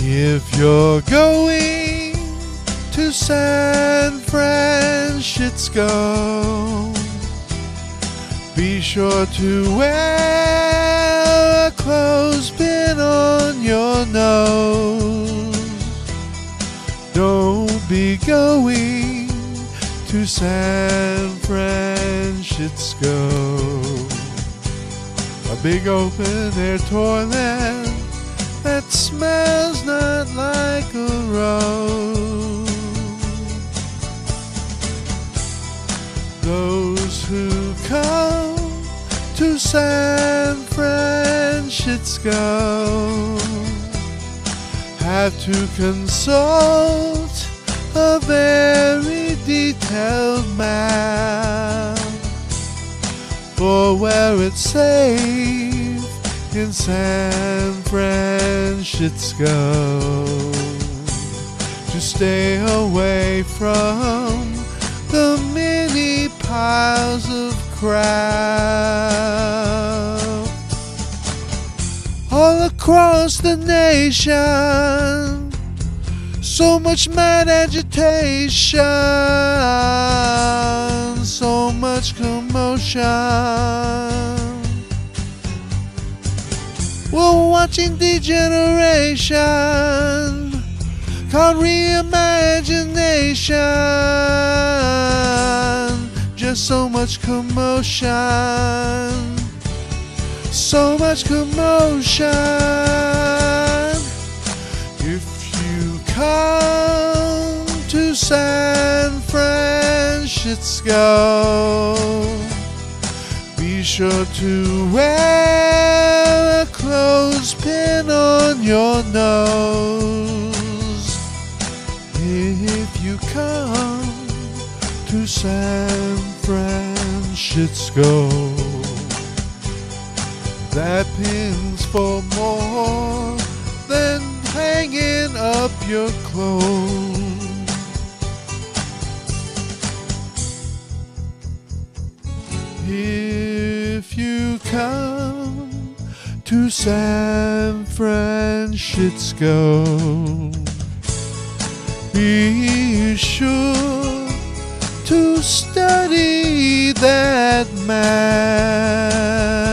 If you're going to San Franshitsco, be sure to wear a clothespin on your nose. Don't be going to San Franshitsco. A big open air toilet that smells not like a rose. Those who come to San Franshitsco have to consult a very detailed map for where it's safe in San Franshitsco to stay away from the many piles of crap all across the nation. So much mad agitation, so much commotion. We're watching degeneration, called reimagination. Just so much commotion, so much commotion. If you come to San Franshitsco, be sure to wear a clothespin on your nose. If you come to San Franshitsco, that pin's for more than hanging up your clothes. If you come to San Franshitsco, be sure to study that map.